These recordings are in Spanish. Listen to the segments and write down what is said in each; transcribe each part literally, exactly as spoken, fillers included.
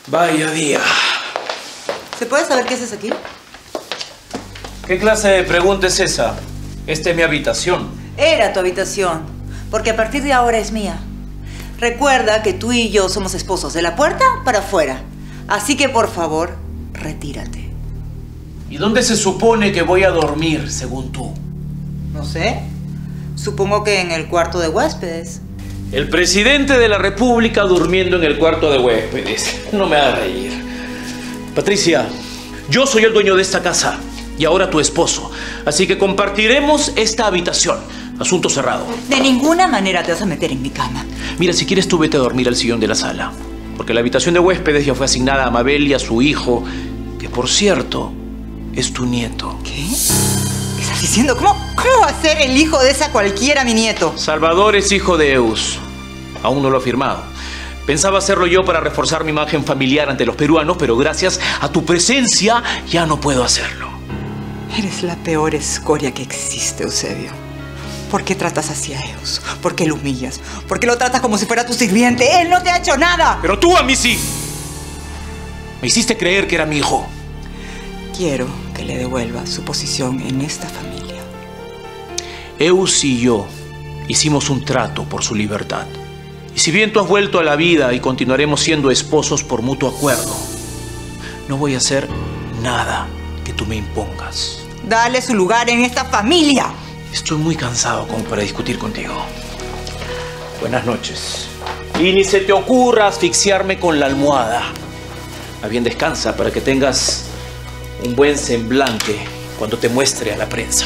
Vaya día. ¿Se puede saber qué haces aquí? ¿Qué clase de pregunta es esa? Esta es mi habitación. Era tu habitación, porque a partir de ahora es mía. Recuerda que tú y yo somos esposos, de la puerta para afuera. Así que, por favor, retírate. ¿Y dónde se supone que voy a dormir, según tú? No sé. Supongo que en el cuarto de huéspedes. El presidente de la República durmiendo en el cuarto de huéspedes. No me hagas reír. Patricia, yo soy el dueño de esta casa y ahora tu esposo. Así que compartiremos esta habitación. Asunto cerrado. De ninguna manera te vas a meter en mi cama. Mira, si quieres tú vete a dormir al sillón de la sala. Porque la habitación de huéspedes ya fue asignada a Mabel y a su hijo, que por cierto, es tu nieto. ¿Qué? ¿Qué estás diciendo? ¿Cómo, cómo va a ser el hijo de esa cualquiera mi nieto? Salvador es hijo de Eus. Aún no lo ha firmado. Pensaba hacerlo yo para reforzar mi imagen familiar ante los peruanos, pero gracias a tu presencia ya no puedo hacerlo. Eres la peor escoria que existe, Eusebio. ¿Por qué tratas así a Eus? ¿Por qué lo humillas? ¿Por qué lo tratas como si fuera tu sirviente? ¡Él no te ha hecho nada! Pero tú a mí sí. Me hiciste creer que era mi hijo. Quiero que le devuelva su posición en esta familia. Eus y yo hicimos un trato por su libertad. Y si bien tú has vuelto a la vida y continuaremos siendo esposos por mutuo acuerdo, no voy a hacer nada que tú me impongas. Dale su lugar en esta familia. Estoy muy cansado como para discutir contigo. Buenas noches. Y ni se te ocurra asfixiarme con la almohada. A bien descansa para que tengas un buen semblante cuando te muestre a la prensa.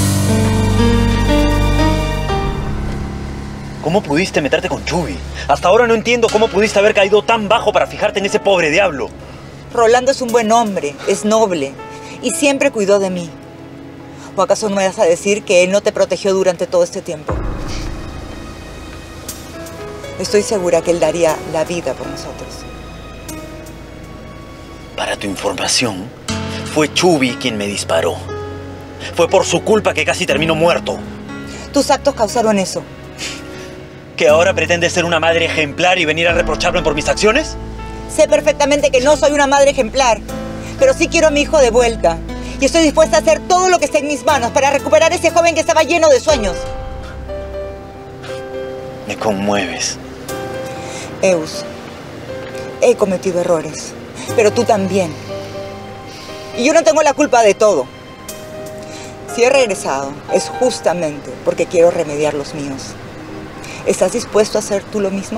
¿Cómo pudiste meterte con Chubby? Hasta ahora no entiendo cómo pudiste haber caído tan bajo para fijarte en ese pobre diablo. Rolando es un buen hombre, es noble y siempre cuidó de mí. ¿O acaso no me vas a decir que él no te protegió durante todo este tiempo? Estoy segura que él daría la vida por nosotros. Para tu información, fue Chubby quien me disparó. Fue por su culpa que casi termino muerto. Tus actos causaron eso. ¿Que ahora pretendes ser una madre ejemplar y venir a reprocharme por mis acciones? Sé perfectamente que no soy una madre ejemplar, pero sí quiero a mi hijo de vuelta. Y estoy dispuesta a hacer todo lo que esté en mis manos para recuperar a ese joven que estaba lleno de sueños. Me conmueves. Eus, he cometido errores, pero tú también. Y yo no tengo la culpa de todo. Si he regresado, es justamente porque quiero remediar los míos. ¿Estás dispuesto a hacer tú lo mismo?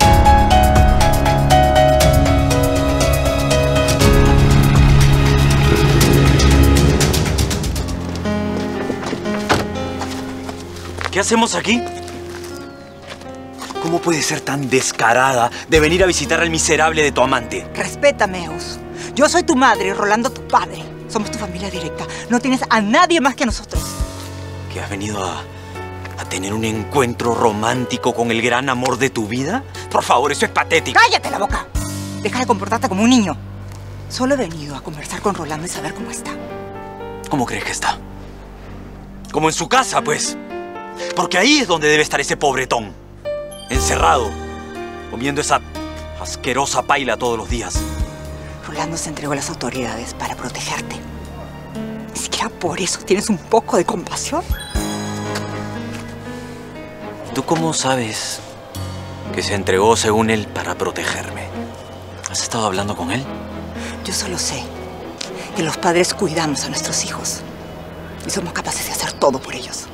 ¿Qué hacemos aquí? ¿Cómo puedes ser tan descarada de venir a visitar al miserable de tu amante? Respétame, Eus. Yo soy tu madre y Rolando tu padre. Somos tu familia directa. No tienes a nadie más que a nosotros. ¿Que has venido a, a tener un encuentro romántico con el gran amor de tu vida? Por favor, eso es patético. ¡Cállate la boca! Deja de comportarte como un niño. Solo he venido a conversar con Rolando y saber cómo está. ¿Cómo crees que está? Como en su casa, pues. Porque ahí es donde debe estar ese pobretón. Encerrado, comiendo esa asquerosa paila todos los días. Rolando se entregó a las autoridades para protegerte. Ni siquiera por eso tienes un poco de compasión. ¿Tú cómo sabes que se entregó según él para protegerme? ¿Has estado hablando con él? Yo solo sé que los padres cuidamos a nuestros hijos y somos capaces de hacer todo por ellos.